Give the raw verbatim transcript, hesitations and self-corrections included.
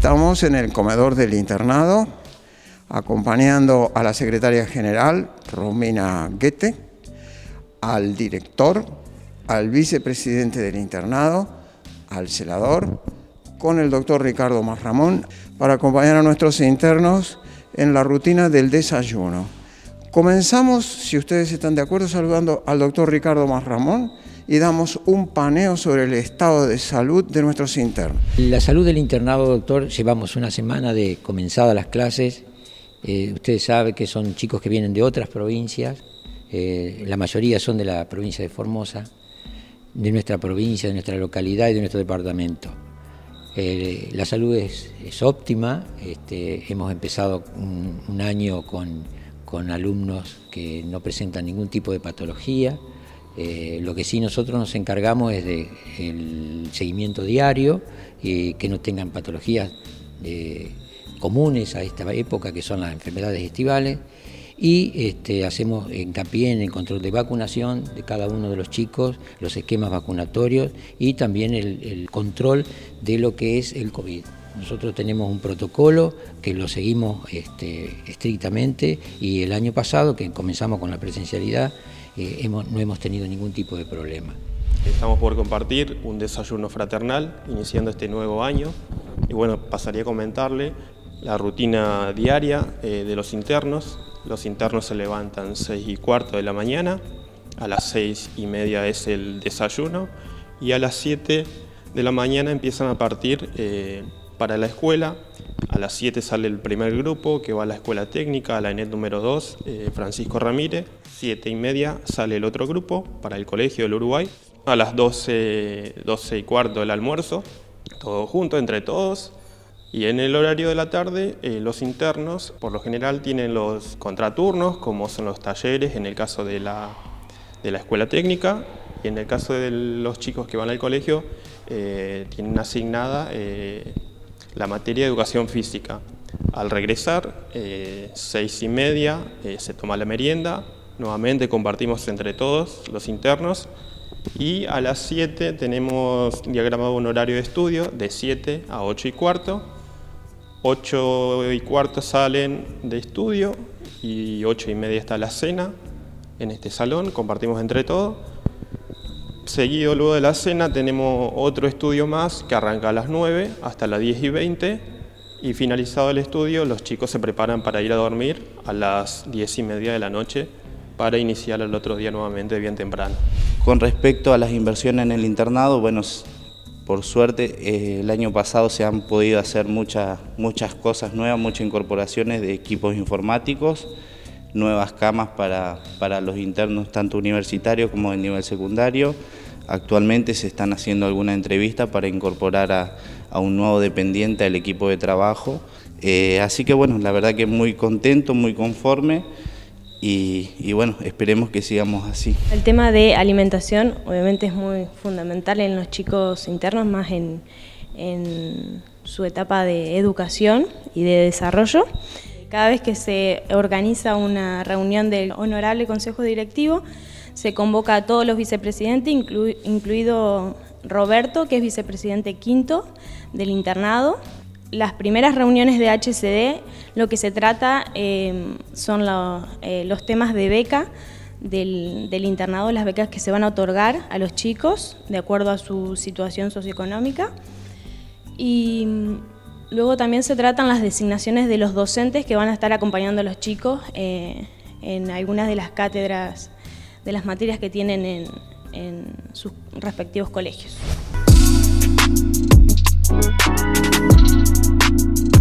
Estamos en el comedor del internado, acompañando a la secretaria general, Romina Guete, al director, al vicepresidente del internado, al celador, con el doctor Ricardo Masramón, para acompañar a nuestros internos en la rutina del desayuno. Comenzamos, si ustedes están de acuerdo, saludando al doctor Ricardo Masramón y damos un paneo sobre el estado de salud de nuestros internos. La salud del internado, doctor, llevamos una semana de comenzadas las clases. Eh, usted sabe que son chicos que vienen de otras provincias, eh, la mayoría son de la provincia de Formosa, de nuestra provincia, de nuestra localidad y de nuestro departamento. Eh, la salud es, es óptima, este, hemos empezado un, un año con, con alumnos que no presentan ningún tipo de patología. Eh, lo que sí nosotros nos encargamos es del seguimiento diario, eh, que no tengan patologías eh, comunes a esta época, que son las enfermedades estivales, y este, hacemos hincapié en el control de vacunación de cada uno de los chicos, los esquemas vacunatorios y también el, el control de lo que es el COVID. Nosotros tenemos un protocolo que lo seguimos este, estrictamente, y el año pasado, que comenzamos con la presencialidad, eh, hemos, no hemos tenido ningún tipo de problema. Estamos por compartir un desayuno fraternal iniciando este nuevo año, y bueno, pasaría a comentarle la rutina diaria eh, de los internos. Los internos se levantan seis y cuarto de la mañana, a las seis y media es el desayuno y a las siete de la mañana empiezan a partir eh, para la escuela. A las siete sale el primer grupo que va a la escuela técnica, a la ENET número dos, eh, Francisco Ramírez. siete y media sale el otro grupo para el Colegio del Uruguay. A las doce, doce y cuarto el almuerzo, todo junto, entre todos. Y en el horario de la tarde, eh, los internos, por lo general, tienen los contraturnos, como son los talleres, en el caso de la, de la escuela técnica, y en el caso de los chicos que van al colegio, eh, tienen asignada eh, la materia de educación física. Al regresar, eh, seis y media, eh, se toma la merienda, nuevamente compartimos entre todos los internos, y a las siete tenemos diagramado un horario de estudio de siete a ocho y cuarto. ocho y cuarto salen de estudio y ocho y media está la cena en este salón, compartimos entre todos. Seguido luego de la cena tenemos otro estudio más que arranca a las nueve hasta las diez y veinte, y finalizado el estudio los chicos se preparan para ir a dormir a las diez y media de la noche para iniciar el otro día nuevamente bien temprano. Con respecto a las inversiones en el internado, bueno, por suerte, eh, el año pasado se han podido hacer muchas, muchas cosas nuevas, muchas incorporaciones de equipos informáticos, nuevas camas para, para los internos tanto universitarios como de nivel secundario. Actualmente se están haciendo algunas entrevistas para incorporar a, a un nuevo dependiente al equipo de trabajo. Eh, así que bueno, la verdad que muy contento, muy conforme. Y, y bueno, esperemos que sigamos así. El tema de alimentación obviamente es muy fundamental en los chicos internos, más en, en su etapa de educación y de desarrollo. Cada vez que se organiza una reunión del Honorable Consejo Directivo, se convoca a todos los vicepresidentes, inclu, incluido Roberto, que es vicepresidente quinto del internado. Las primeras reuniones de H C D, lo que se trata eh, son lo, eh, los temas de beca del, del internado, las becas que se van a otorgar a los chicos de acuerdo a su situación socioeconómica. Y luego también se tratan las designaciones de los docentes que van a estar acompañando a los chicos eh, en algunas de las cátedras, de las materias que tienen en, en sus respectivos colegios.